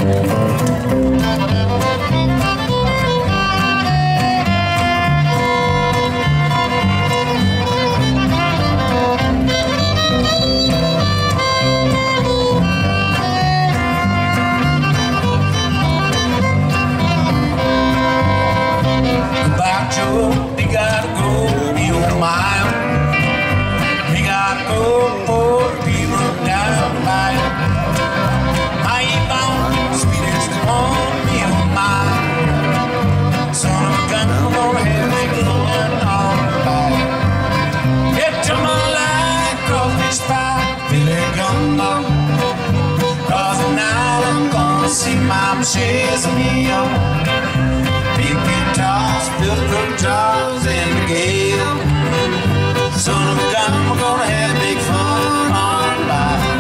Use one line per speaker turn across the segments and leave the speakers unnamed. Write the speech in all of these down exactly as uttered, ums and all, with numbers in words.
We gotta go be on mile. We gotta go for the people down the mile. I ain't bound to speed as the one be on mile. Son of a gun, I'm gonna have a big fun on the bike. Get Jambalaya, crawfish pie, filet gumbo. Cause tonight I'm gonna see Mama chasing me on. Big guitars, Middleburg jars, and the gale. Son of a gun, we're gonna have big fun on the bike.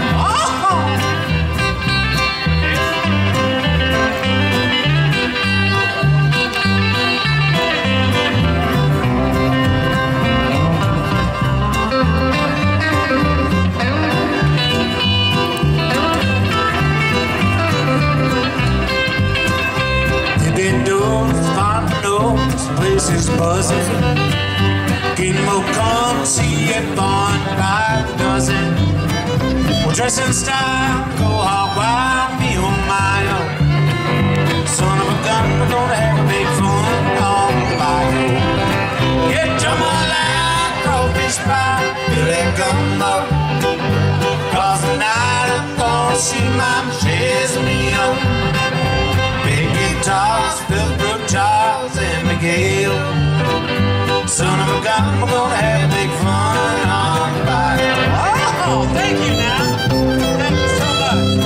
Place is buzzing. Get more come see it born by the dozen. We'll dress in style, go hog wild, be on my own. Son of a gun, we're gonna have a big fun on the bike. Get Jambalaya, crawfish pie, filet gumbo. Cause tonight I'm gonna see Mama chasing me on. Big guitars, Middleburg jars, and the gale. Son of a gun, we're gonna have big fun on the bike. Oh, thank you now. Thank you so much.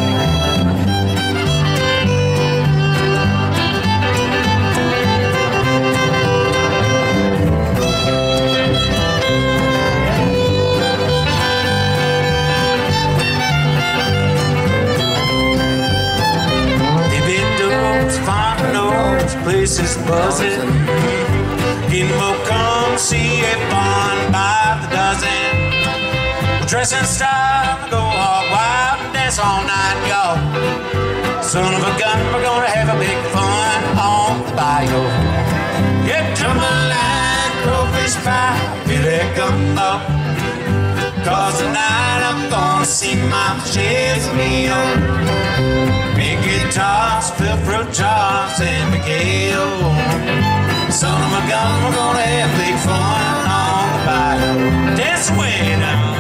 They've been doors, fine doors, places buzzing. Getting more come see a fun by the dozen. We'll dress in style, go hog wild, and dance all night, y'all. Son of a gun, we're gonna have a big fun on the bayou. Get Jambalaya, crawfish pie, filet gumbo. Cause tonight I'm gonna see Mama chasing me on. Big guitars, fill fruit jars, and the gale. Son of a gun, we're gonna have big fun on the bayou. Dance away now.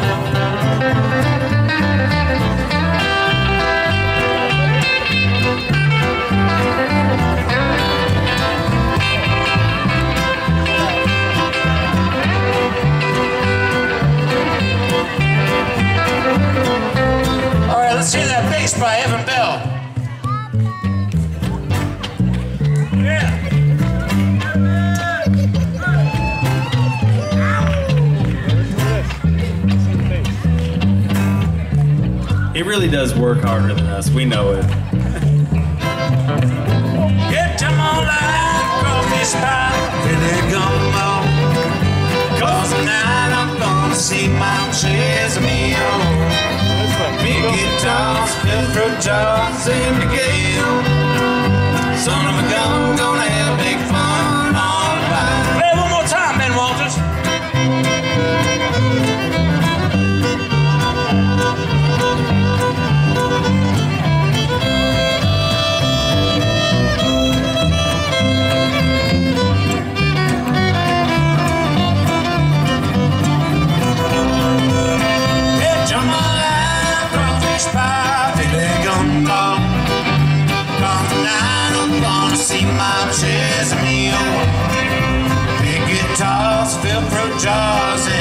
All right, let's hear that bass by Evan Bell. Yeah.
He really does work harder than us, we know it.
Get Jambalaya, crawfish pie, filet gumbo. Cause tonight I'm gonna see Mama chasing me on. Big guitars, fill fruit jars, and the gale. Son of a gun, gonna have big fun on the bike. Play it one more time, Ben Walters. Mama chasing me on. Big guitars, fill fruit jars,